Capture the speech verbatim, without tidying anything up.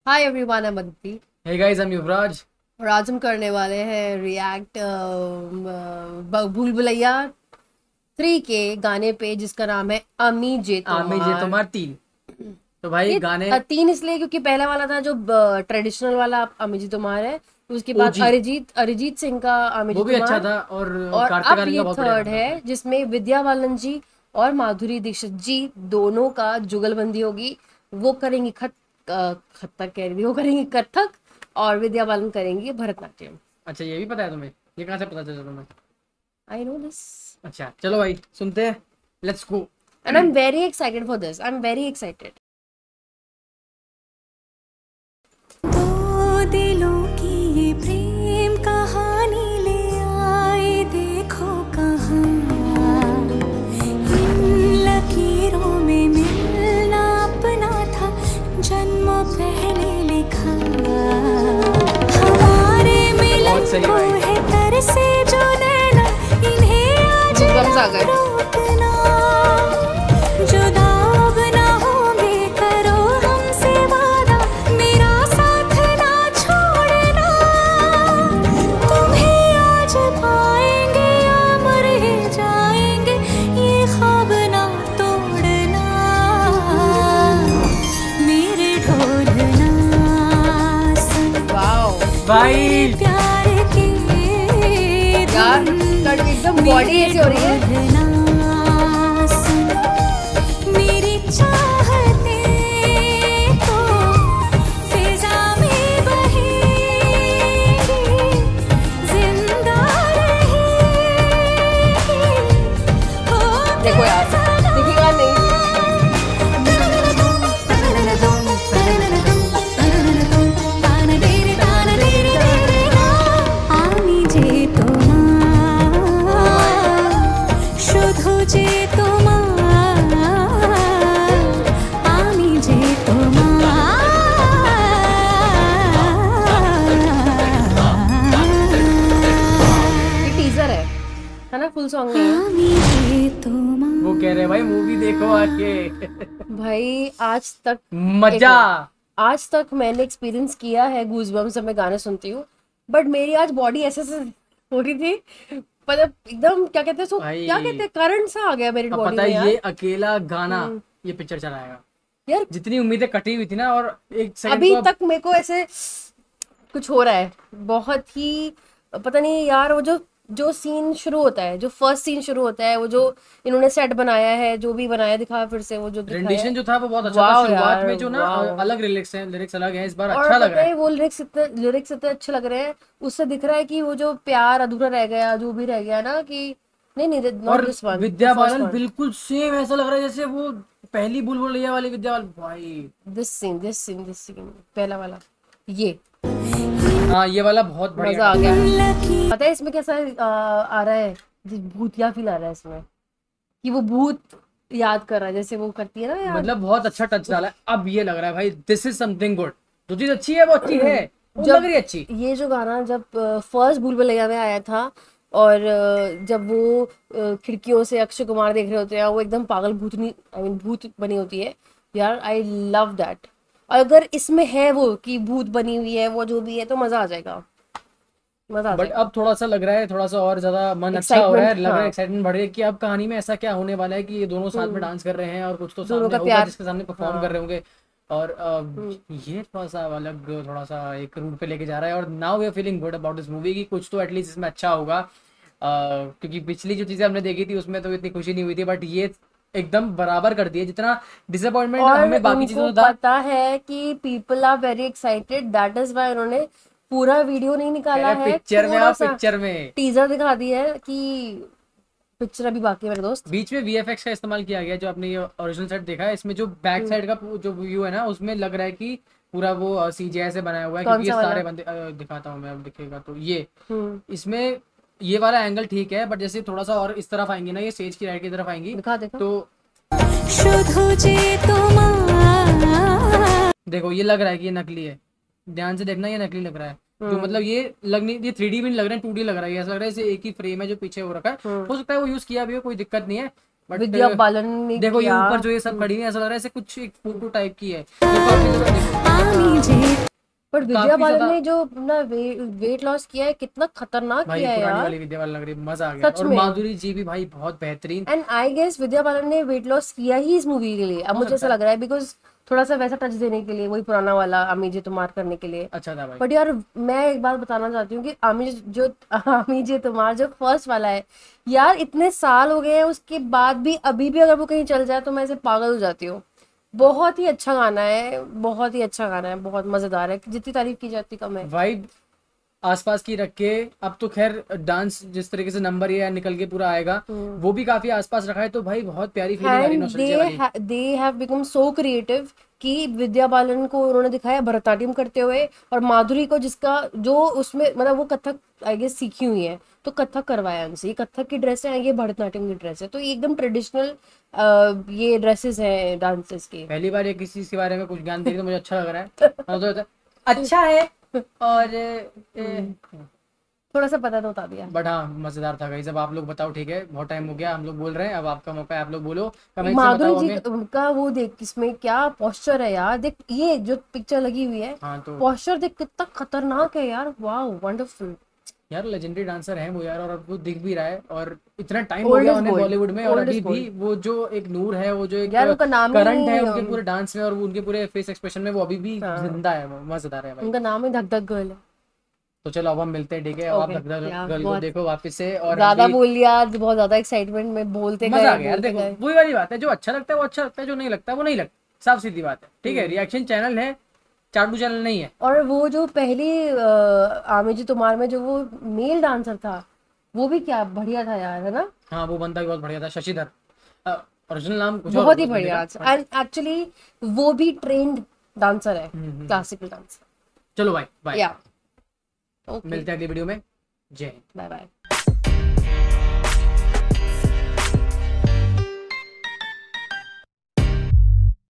Hi everyone, I am Aditi. Hey guys, I am Yuvraj. और आज हम करने वाले हैं रिएक्ट भूल भुलैया थ्री के गाने पे जिसका नाम है अमी जे आमी जे तुम्हार। तुम्हार तीन। तो भाई ये गाने अ, तीन इसलिए क्योंकि पहला वाला था जो ट्रेडिशनल वाला अमी जी तुम्हार है, उसके बाद ओजी अरिजीत अरिजीत सिंह का अमी जी वो भी अच्छा तुम्हार, था और और कार्तिक अब आर्यन का ये बहुत बढ़िया थर्ड गाना था। है जिसमें विद्या बालन जी और माधुरी दीक्षित जी दोनों का जुगलबंदी होगी। वो करेंगी खत अ, खत्तक कह रही थी, वो करेंगी कथक और विद्या बालन करेंगी भरतनाट्यम। अच्छा, ये भी पता है तुम्हें? ये कहाँ से पता चला तुम्हें? आई नो दिस अच्छा चलो भाई सुनते हैं, let's go. And I am very excited for this. I am very excited. दो दिलों की ये प्रेम कहानी ले आए देखो कहाँ, इन लकीरों में मिलना अपना था जन्मों पहले लिखा। हमारे मिलन को है तरसे जो नैना, इन्हें आज आ गए। रोकना। जुदा अब ना होंगे करो हमसे वादा, मेरा साथ ना छोड़ना। तुम्हें आज पाएंगे या मर ही जाएंगे, ये ख्वाब ना तोड़ना। मेरे ढोलना सुन वाओ भाई प्यार के यार, कट एकदम बॉडी ऐसी हो रही है। मेरी चाहते तो फिजा में बहेगी, जिंदा रहेगी। हो देखो यार, दिखेगा नहीं। आमी जे তোমার, শুধু যে তোমার, आमी जे ये टीजर है है ना, फुल सॉन्ग नहीं है। आमी जे তোমার। वो कह रहे हैं भाई मूवी देखो आके। भाई आज तक मजा। आज तक मैंने एक्सपीरियंस किया है गूज़बम्स जब मैं गाने सुनती हूँ, बट मेरी आज बॉडी ऐसे ऐसे हो रही थी, मतलब एकदम क्या कहते हैं सो भाई क्या कहते हैं, करंट सा आ गया मेरी अब बॉडी पता में है यार। ये अकेला गाना ये पिक्चर चलाएगा। यार जितनी उम्मीदें कटी हुई थी ना, और एक सेकंड अभी को अब- तक मेरे को ऐसे कुछ हो रहा है बहुत ही, पता नहीं यार। वो जो जो सीन शुरू होता है, जो फर्स्ट सीन शुरू होता है, वो जो इन्होंने सेट बनाया है, जो भी बनाया दिखा फिर से वो जो दिखाया रेंडिशन है, जो था वो बहुत अच्छा था। वाओ शुरुआत यार, में जो ना वाओ। अलग लिरिक्स हैं, लिरिक्स अलग हैं, इस बार और अच्छा लग पता रहा है है। वो लिरिक्स इतने लिरिक्स इतने अच्छे लग रहे हैं, उससे दिख रहा है कि वो जो प्यार अधूरा रह गया, जो भी रह गया ना, कि नहीं नहीं नॉट और this one, Vidya first Balan one, बिल्कुल सेम ऐसा लग रहा है जैसे वो पहली बुल बुलैया वाली विद्या बालन भाई। This scene this scene this scene पहला वाला, ये हाँ ये वाला बहुत बढ़िया मजा आ था। गया। पता है इसमें कैसा आ, आ रहा है, भूतिया फील आ रहा है इसमें, कि वो भूत याद कर रहा है जैसे वो करती है ना याद। मतलब बहुत अच्छा टच डाला है। अब ये लग रहा है भाई दिस इज समथिंग गुड। जो चीज अच्छी है वो अच्छी है, वो जब लग रही है अच्छी। ये जो गाना जब फर्स्ट भूल भुलैया में आया था, और अ, जब वो अ, खिड़कियों से अक्षय कुमार देख रहे होते हैं, वो एकदम पागल भूतनी आई मीन भूत बनी होती है यार। I love that. और अगर इसमें है वो कि भूत बनी हुई है, वो जो भी है, तो मजा आ जाएगा, मजा आ बट जाएगा। अब थोड़ा सा लग रहा है, थोड़ा सा और ज्यादा मन अच्छा हो रहा है, एक्साइटमेंट, लग रहा है हाँ। एक्साइटमेंट बढ़ रही है कि अब कहानी में ऐसा क्या होने वाला है कि ये दोनों साथ में डांस कर रहे हैं और कुछ तो दोनों सामने का होगा प्यार, जिसके सामने परफॉर्म हाँ। कर रहे होंगे। और अ, ये थोड़ा सा अलग, थोड़ा सा एक रूट पे लेके जा रहा है। और now we are feeling good about this movie कि कुछ तो एटलीस्ट इसमें अच्छा होगा। अ, क्योंकि पिछली जो चीजें हमने देखी थी उसमें तो इतनी खुशी नहीं हुई थी, बट ये एकदम बराबर कर दिया जितना डिसअपॉइंटमेंट और हमें बाकी चीजों उनको से था। पता है कि people are very excited, that is why उन्होंने पूरा वीडियो नहीं निकाला है, पिक्चर में थोड़ा आओ, सा पिक्चर में टीजर दिखा दिया है कि पिक्चर अभी बाकी है मेरे दोस्त। बीच में वीएफएक्स का इस्तेमाल किया गया। जो आपने ये ओरिजिनल सेट देखा है, इसमें जो बैक साइड का जो व्यू है ना, उसमें लग रहा है कि पूरा वो सीजीआई से बनाया हुआ है। कौन क्योंकि ये सा वाला? सारे बंदे अ, दिखाता हूँ मैं, अब दिखेगा तो ये हम्म, इसमें ये वाला एंगल ठीक है, बट जैसे थोड़ा सा और इस तरफ आएंगे ना, ये स्टेज की राइट की तरफ आएंगी दिखा देखो। तो शुधु जे तुम्हार। देखो ये लग रहा है कि ये नकली है। ध्यान से देखना, ये नकली लग रहा है। जो मतलब ये लग नहीं, ये थ्री डी भी नहीं लग रहा है, टू डी लग रहा है। ऐसा लग रहा है जैसे एक ही फ्रेम है जो पीछे हो रखा है। हो सकता है वो यूज किया भी हो, कोई दिक्कत नहीं है। बट विद्या बालन ने देखो ये किया। ऊपर जो ये सब खड़ी है, ऐसा लग रहा है जैसे कुछ एक फोटो टाइप की है। देखो आप ये देखो, देखो। आमी जे बट विद्या काफी बालन ज्यादा ने जो अपना वे, वेट लॉस किया है कितना खतरनाक भाई, किया है पुरानी यार, वाली विद्या बालन लग रही, मजा आ गया। सच और में। माधुरी जी भी भाई बहुत बेहतरीन। And I guess Vidya Balan ने वेट लॉस किया ही इस मूवी के लिए, अब हो मुझे सकता ऐसा है, लग रहा है, बिकॉज थोड़ा सा वैसा टच देने के लिए, वही पुराना वाला आमी जी तुम्हार करने के लिए। अच्छा था भाई। बट यार मैं एक बात बताना चाहती हूँ कि आमी जो आमी जी तुम्हार जो फर्स्ट वाला है यार, इतने साल हो गए हैं उसके बाद भी अभी भी अगर वो कहीं चल जाए तो मैं ऐसे पागल हो जाती हूँ। बहुत ही अच्छा गाना है, बहुत ही अच्छा गाना है, बहुत मजेदार है, जितनी तारीफ की जाती कम है। वाइब आसपास की रख के, अब तो खैर डांस जिस तरीके से नंबर ये निकल के पूरा आएगा वो भी काफी आसपास रखा है, तो भाई बहुत प्यारी फीलिंग आ रही है, एंड नॉस्टैल्जिया वाली। They they have become so creative कि विद्या बालन को उन्होंने दिखाया भरतनाट्यम करते हुए, और माधुरी को जिसका जो उसमें मतलब वो कथक आई गेस सीखी हुई है, तो कथक करवाया उनसे। ये कथक की ड्रेस है, ये भरतनाट्यम की ड्रेस है, तो ये एकदम ट्रेडिशनल ये ड्रेसेस हैं डांसेस की। पहली बार ये किसी चीज के बारे में कुछ ज्ञान देख तो मुझे अच्छा लग रहा है। हाँ, तो अच्छा है। और थोड़ा सा पता तो बता दिया। बट हाँ मजेदार था गाइस। अब आप लोग बताओ, ठीक है बहुत टाइम हो गया, हम लोग बोल रहे हैं, अब आपका मौका है, आप लोग बोलो कमेंट से माधुरी बताओ जी हमें। का उनका वो देख, इसमें क्या पोस्चर है यार, देख ये जो पिक्चर लगी हुई है, हाँ तो पोस्चर देख कितना खतरनाक है यार, वाह वंडरफुल। यार लेजेंडरी डांसर है वो यार, और अब वो दिख भी रहा है, और इतना टाइम हो ओल्ड गया इज उन्हें गोल्ड, बॉलीवुड में, और ओल्ड अभी इज भी गोल्ड वो जो एक नूर है, वो जो एक यार, उनका नाम करंट है ही उनके अम, पूरे डांस में और उनके पूरे फेस एक्सप्रेशन में, वो अभी भी हाँ, जिंदा है, वो मजेदार है भाई। उनका नाम ही धक धक गर्ल है। तो चलो अब हम मिलते हैं, ठीक है, अब आप ओके धक धक यार, गर्ल को बहुत देखो वापस से, और हम ज्यादा भी बोल लिया आज, बहुत ज्यादा एक्साइटमेंट में बोलते मजा गए आ गया यार। बोलते देखो गए। वही वाली बात है, जो अच्छा लगता है वो अच्छा लगता है, जो नहीं लगता है वो नहीं लगता, साफ सीधी बात है, ठीक है। हम्म। रिएक्शन चैनल है, चाटू चैनल नहीं है। और वो जो पहली अ, आमी जी तुम्हार में जो वो मेल डांसर था, वो भी क्या बढ़िया था यार, है ना, हाँ वो बंदा भी बहुत बढ़िया था, शशिधर। ओरिजिनल नाम कुछ और बहुत ही होगा उस बंदे बढ़िया। का, एंड एक्चुअली वो भी ट्रेंड डांसर है, हम्म, हम्म। Classical dancer. चलो भाई बाय, या ओके, मिलते हैं अगली वीडियो में। जय हिंद। Bye bye.